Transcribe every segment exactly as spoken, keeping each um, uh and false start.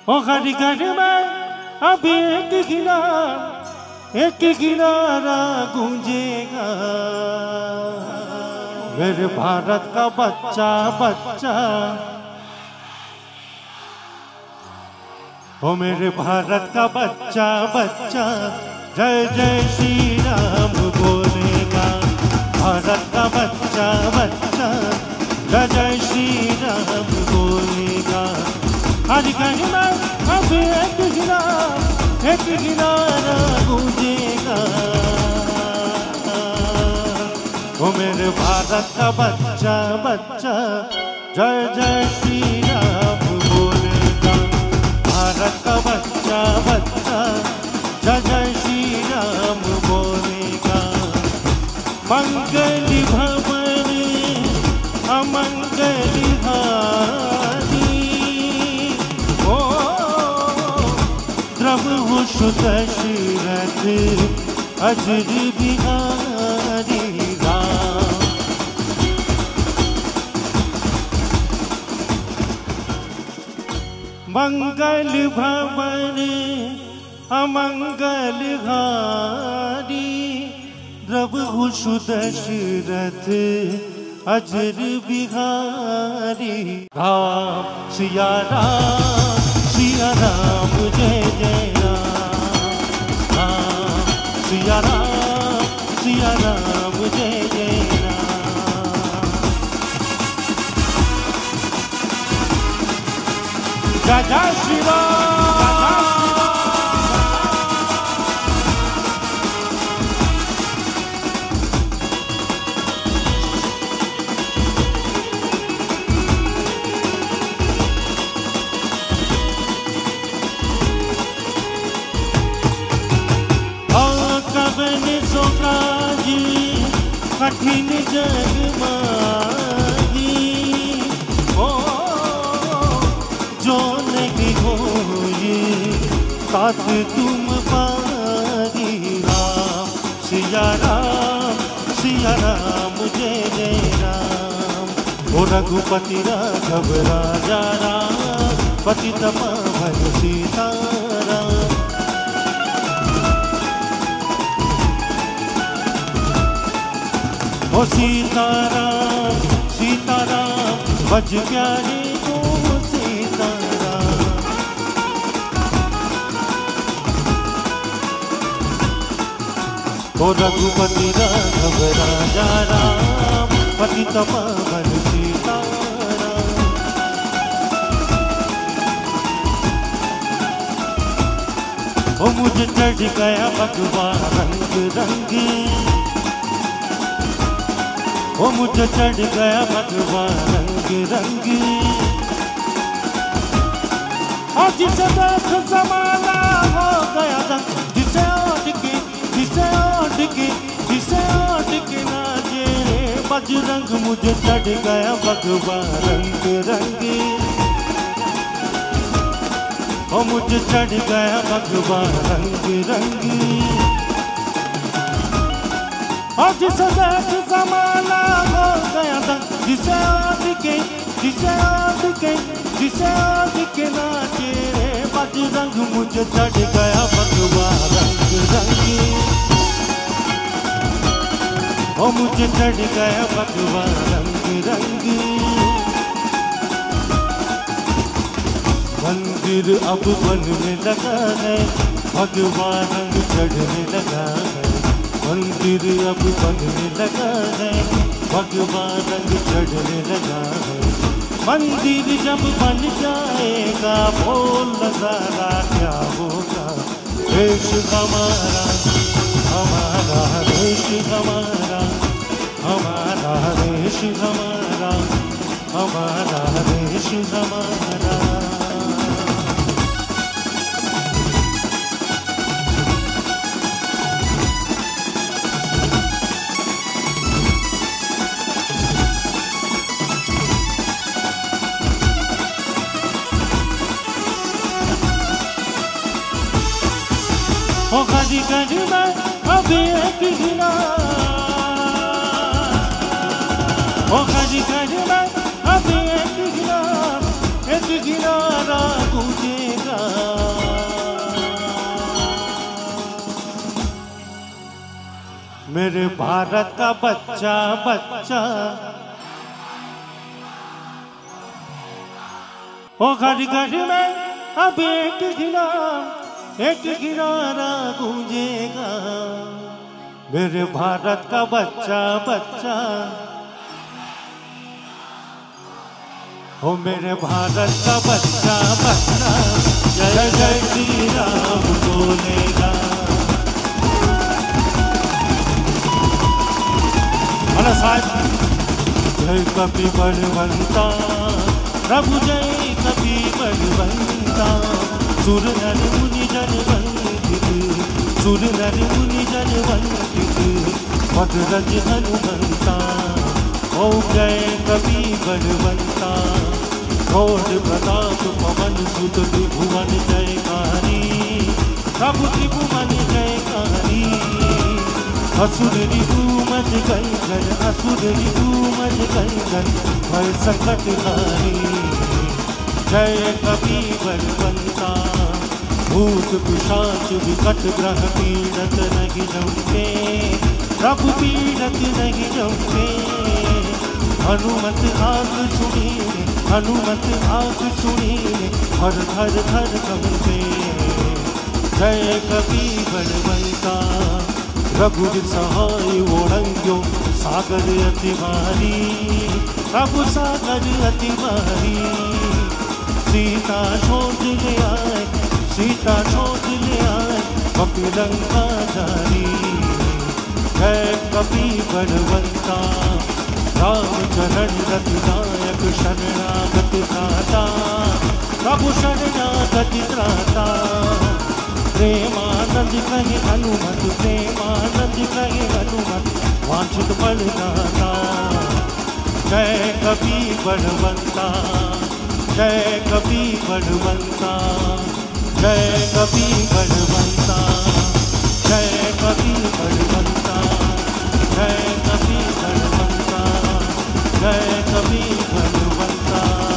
ओ घर घर में अब एक किनारा एक किनारा गूंजेगा। मेरे भारत का बच्चा बच्चा, ओ मेरे भारत का बच्चा बच्चा जय जय श्री राम बोलेगा। भारत का बच्चा बच्चा जय जय श्री राम बोलेगा। हर घर में अब एक किनारा एक किनारा गूंजेगा। ओ मेरे भारत का बच्चा बच्चा जय जय श्री राम बोलेगा। भारत का बच्चा बच्चा जय जय श्री राम बोलेगा। मंगल भवन अमंगल हारी, ओ द्रवहु सुत दशरथ अजर बिहारी राम। मंगल भवन अमंगल हारी, द्रवहु सुत दशरथ अजर बिहारी राम। सिया राम सिया राम जय जय राम। राम सिया राम सिया राम जय जय राम। जय जय श्री राम। कठिन जग माही, ओ जो नहीं हो ये तात तुम पारी राम। सिया राम सिया राम जय जय राम। ओ रघुपति राघव राजा राम, पतित पावन सीताराम। ओ सीताराम सीताराम बज प्यारे को सीताराम। ओ रघुपति राघव राजा राम, पतित पावन सीताराम। ओ मुझे चढ़ गया भगवान रंग रंगी, ओ मुझे चढ़ गया भगवान रंग रंगी। और जिसे देख जमाना हो गया दंग, जिसे ओढ़ के जिसे ओढ़ के जिसे ओढ़ के नाचे रे बजरंग। मुझे चढ़ गया भगवान रंग रंगी, ओ मुझे चढ़ गया भगवान रंग रंगी। और जिसे देख जमाना हो गया दंग, जिसे ओढ़ के जिसे ओढ़ के जिसे ओढ़ के नाचे रे बजरंग। मुझे चढ़ गया भगवान रंग रंगी, ओ मुझे चढ़ गया भगवान रंग रंगी। मंदिर अब बनने लगा है, भगवान रंग चढ़ने लगा है। मंदिर अब बनने लगा है, भगवान रंग चढ़ने लगा है। मंदिर जब बन जाएगा बोल नजारा क्या होगा। देश हमारा हमारा देश हमारा हमारा देश हमारा हमारा देश हमारा। ओ घर घर में अब एक किनारा, ओ घर घर में अब एक किनारा एक किनारा गूंजेगा। मेरे भारत का बच्चा बच्चा ओ घर घर में अब एक गिरा एक गिरारा गूंजेगा। मेरे भारत का बच्चा बच्चा ओ मेरे भारत का बच्चा बच्चा जय जय श्री राम बोलेगा। अरे साहब जय कपि बलवंता प्रभु जय कपि बलवंता सुर नर मुनि जन वंदित सुर नर मुनि जन वंदित भद्रज हनुमंता ओ जय कपि बलवंता घोर प्रताप पवन सुत त्रिभुवन जयकारी प्रभु त्रिभुवन जयकारी। असुर रिपुमत गंजन असुर रिपुमत गंजन भय संकट हारी जय कपि बलवंता भूत पिशाच विकट ग्रह पीड़त नहीं जमते प्रभु पीड़त नहीं जमते। हनुमत आग सुनी हनुमत आग सुनी हर धर धर कंपे जय कपि बलवंता रघुवीर सहाय ओढ़ंग्यो सागर अति भारी प्रभु सागर अति भारी। सीता छोड़ ले आए सीता छोड़ ले आए कपि लंका धारी जय कपि बलवंता राम चरण रतिदायक शरणागत त्राता प्रभु शरणागत त्राता। प्रेमानंद कहे हनुमत प्रेमानंद कहे हनुमत वांछित फल दाता जय कपि बलवंता जय कपि बलवंता जय कपि बलवंता जय कपि बलवंता जय कपि बलवंता जय कपि बलवंता।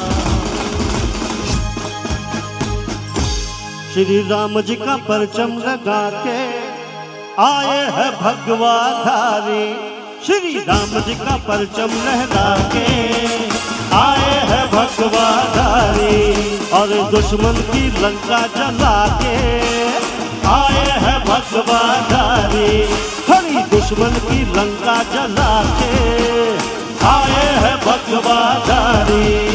श्री राम जी का परचम लगा के आए हैं भगवा धारी श्री राम जी का परचम लहरा के आए हैं भगवा धारी और दुश्मन की लंका जला के आए हैं भगवा धारी हरी दुश्मन की लंका जला के आए हैं भगवा धारी।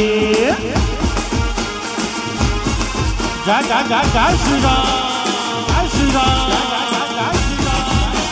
जय जय जय जय श्री राम जय श्री राम जय जय श्री राम।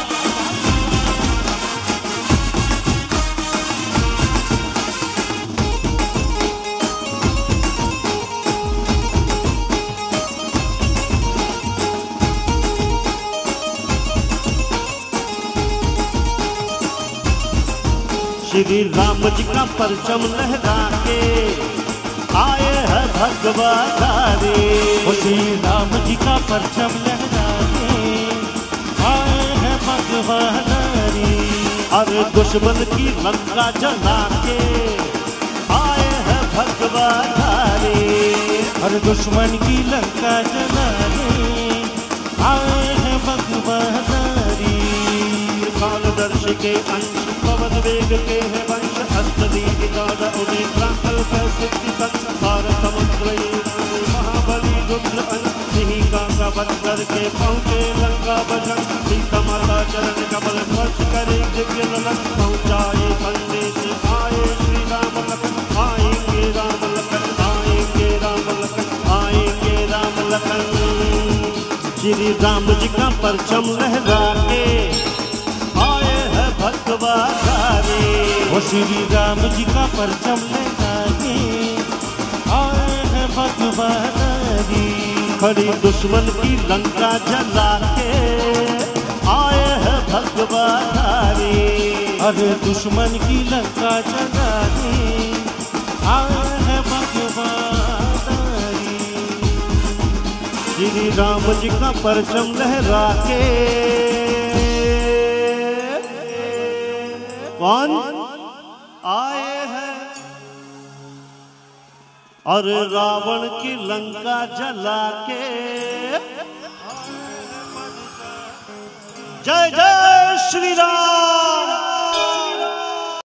श्री राम जी का परचम लहरा के आए हैं भगवा धारी श्री राम जी का परचम लहरा के आए हैं भगवा धारी अरे दुश्मन की लंका जला के आए हैं भगवा धारी हर दुश्मन की लंका जला के आए हैं भगवा धारी। कालदर्शी के अंश पवन वेग के है वंश अष्टदीप दादा उन्हें प्राकल सिद्धि संसार समुद्र महाबली रुद्र अंश सिंह का वध करके पहुँचे लंका भजन सीता माता चरण कमल स्पर्श करे दिव्य ललन पहुँचाए संदेश आए श्री राम लखन आएंगे राम लखन आएंगे राम लखन आएंगे राम लखन। श्री राम जी का परचम लहरा के आए हैं भगवा धारी वो श्री राम जी का परचम लहरा के आए हैं भगवा धारी खड़ी दुश्मन की लंका जला के आए हैं भगवा धारी अरे दुश्मन की लंका जला के आए हैं भगवा धारी। श्री राम जी का परचम लहरा के कौन आए हैं और रावण की लंका जला के जय जय श्री राम।